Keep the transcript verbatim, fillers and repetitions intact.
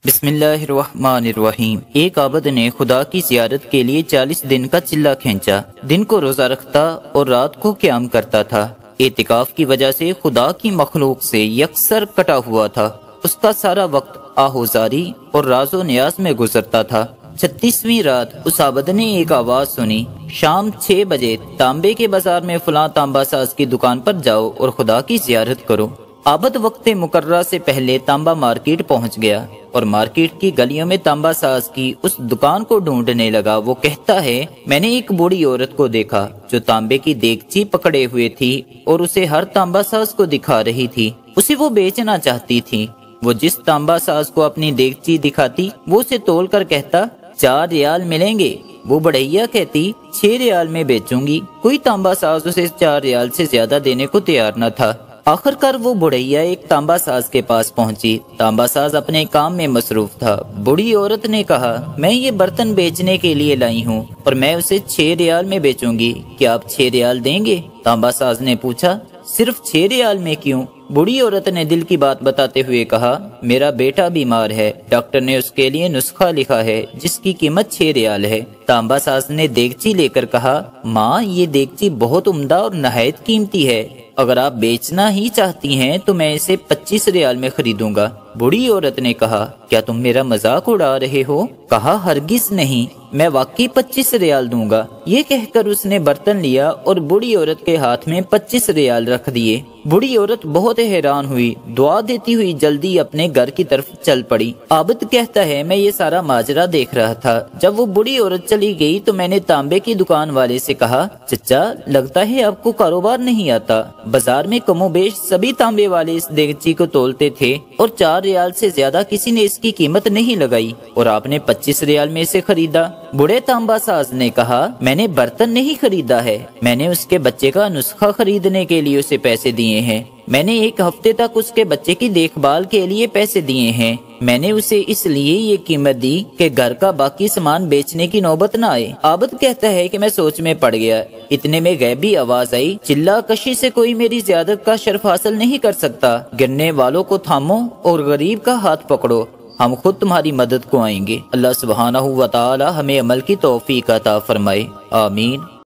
بسم اللہ الرحمن الرحیم۔ ایک عابد نے خدا کی زیارت کے لیے چالیس دن کا چلہ کھینچا۔ دن کو روزہ رکھتا اور رات کو قیام کرتا تھا۔ اعتکاف کی وجہ سے خدا کی مخلوق سے یکسر کٹا ہوا تھا۔ اس کا سارا وقت آہوزاری اور راز و نیاز میں گزرتا تھا۔ چھتیسویں رات اس عابد نے ایک آواز سنی، شام چھ بجے تانبے کے بازار میں فلاں تانبا ساز کی دکان پر جاؤ اور خدا کی زیارت کرو۔ عابد وقت مقررہ سے پہلے تانبا مارکیٹ پہنچ گیا اور مارکیٹ کی گلیوں میں تانبا ساز کی اس دکان کو ڈھونڈنے لگا۔ وہ کہتا ہے، میں نے ایک بوڑھی عورت کو دیکھا جو تانبے کی دیگچی پکڑے ہوئے تھی اور اسے ہر تانبا ساز کو دکھا رہی تھی۔ اسے وہ بیچنا چاہتی تھی۔ وہ جس تانبا ساز کو اپنی دیگچی دکھاتی وہ اسے تول کر کہتا، چار ریال ملیں گے۔ وہ بڑھیا کہتی، چھ ریال میں بیچوں گی۔ کوئی تانبا ساز اسے چار ریال سے زیادہ دینے کو تیار نہ تھا۔ آخر کار وہ بڑھیا ایک تانبا ساز کے پاس پہنچی۔ تانبا ساز اپنے کام میں مصروف تھا۔ بوڑھی عورت نے کہا، میں یہ برتن بیچنے کے لیے لائی ہوں اور میں اسے چھ ریال میں بیچوں گی، کیا آپ چھ ریال دیں گے؟ تانبا ساز نے پوچھا، صرف چھ ریال میں کیوں؟ بوڑھی عورت نے دل کی بات بتاتے ہوئے کہا، میرا بیٹا بیمار ہے، ڈاکٹر نے اس کے لیے نسخہ لکھا ہے جس کی قیمت چھ ریال ہے۔ تانبا ساز نے دیگچی لے کر کہا، ماں یہ دیگچی بہت عمدہ اور نہایت قیمتی ہے، اگر آپ بیچنا ہی چاہتی ہیں تو میں اسے پچیس ریال میں خریدوں گا۔ بوڑھی عورت نے کہا، کیا تم میرا مذاق اڑا رہے ہو؟ کہا، ہرگز نہیں، میں واقعی پچیس ریال دوں گا۔ یہ کہہ کر اس نے برتن لیا اور بوڑھی عورت کے ہاتھ میں پچیس ریال رکھ دیے۔ بوڑھی عورت بہت حیران ہوئی، دعا دیتی ہوئی جلدی اپنے گھر کی طرف چل پڑی۔ عابد کہتا ہے، میں یہ سارا ماجرا دیکھ رہا تھا۔ جب وہ بوڑھی عورت چلی گئی تو میں نے تانبے کی دکان والے سے کہا، چچا لگتا ہے آپ کو کاروبار نہیں آتا۔ بازار میں کم و بیش سبھی تانبے والے اس دیگچی کو تولتے تھے اور چار ریال سے زیادہ کسی نے اس کی قیمت نہیں لگائی، اور آپ نے پچیس ریال میں اسے خریدا۔ بوڑھے تانبا ساز نے کہا، میں نے برتن نہیں خریدا ہے، میں نے اس کے بچے کا نسخہ خریدنے کے لیے اسے پیسے دیے ہیں۔ میں نے ایک ہفتے تک اس کے بچے کی دیکھ بھال کے لیے پیسے دیے ہیں۔ میں نے اسے اس لیے یہ قیمت دی کہ گھر کا باقی سامان بیچنے کی نوبت نہ آئے۔ عابد کہتا ہے کہ میں سوچ میں پڑ گیا، اتنے میں غیبی آواز آئی، چلہ کشی سے کوئی میری زیادت کا شرف حاصل نہیں کر سکتا۔ گرنے والوں کو تھامو اور غریب کا ہاتھ پکڑو، ہم خود تمہاری مدد کو آئیں گے۔ اللہ سبحانہ و تعالی ہمیں عمل کی توفیق عطا فرمائے، آمین۔